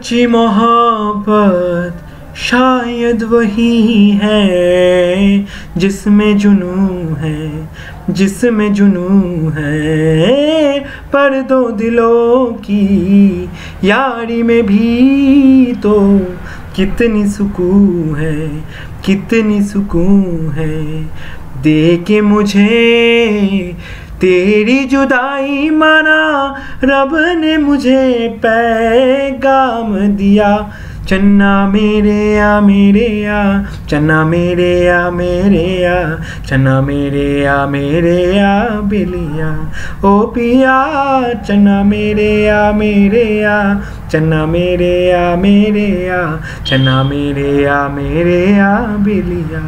सच्ची मोहब्बत शायद वही है जिसमें जुनून है, जिसमें जुनून है। पर दो दिलों की यारी में भी तो कितनी सुकून है, कितनी सुकून है। दे के मुझे तेरी जुदाई माना, रब ने मुझे पैगाम दिया। चन्ना मेरे या मेरे या, चन्ना मेरे या मेरे या, चन्ना मेरे या मेरे या बिलिया। ओ पिया चन्ना मेरे या मेरे या, चन्ना मेरे या मेरे या, चन्ना मेरे या मेरे या बिलिया।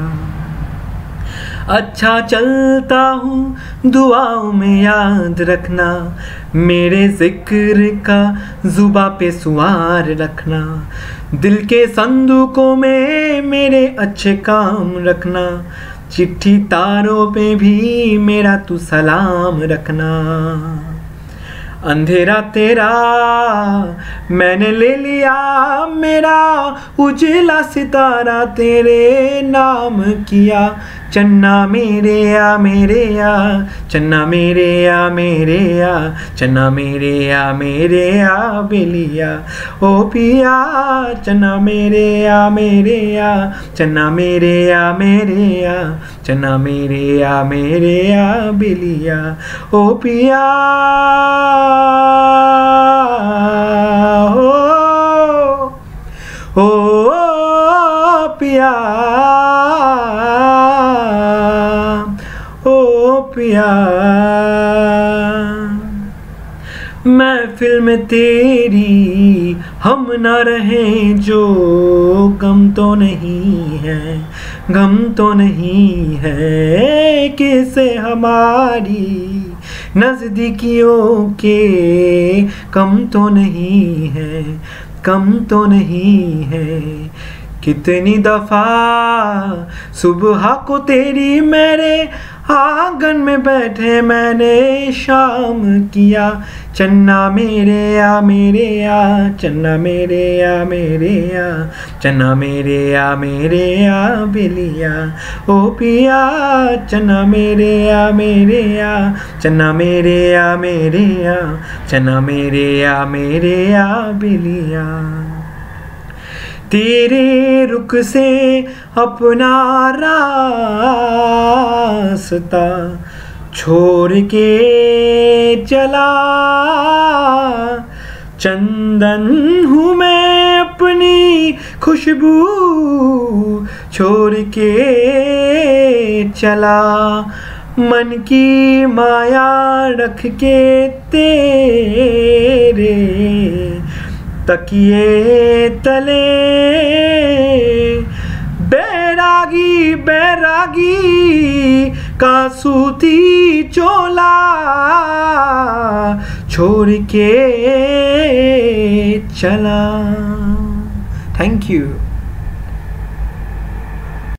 अच्छा चलता हूँ दुआओं में याद रखना, मेरे जिक्र का जुबा पे सुवार रखना। दिल के संदूकों में मेरे अच्छे काम रखना, चिट्ठी तारों पे भी मेरा तू सलाम रखना। अंधेरा तेरा मैंने ले लिया, मेरा उजला सितारा तेरे नाम किया। चन्ना मेरे या मेरे या, चन्ना मेरे या मेरे या, चन्ना मेरे या मेरे या बिलिया। ओ पिया चन्ना मेरे या मेरे या, चन्ना मेरे या मेरे या, चन्ना मेरे या मेरे या बिलिया। ओ पिया ओ पिया ओ पिया। महफिल में तेरी हम न रहें जो गम तो नहीं है, गम तो नहीं है। किसे हमारी नज़दीकियों के कम तो नहीं है, कम तो नहीं है। कितनी दफ़ा सुबह को तेरी मेरे आंगन में बैठे मैंने शाम किया। चन्ना मेरे या मेरे या, चन्ना मेरे या मेरे या, चन्ना मेरे या मेरे या बिलिया। ओ पिया चन्ना मेरे या मेरे या, चन्ना मेरे या मेरे या, चन्ना मेरे या मेरे या बिलिया। तेरे रुख से अपना रास्ता छोड़ के चला, चंदन हूँ मैं अपनी खुशबू छोड़ के चला। मन की माया रख के तेरे तकिए तले, बैरागी बैरागी का सूती चोला छोड़ के चला। Thank you.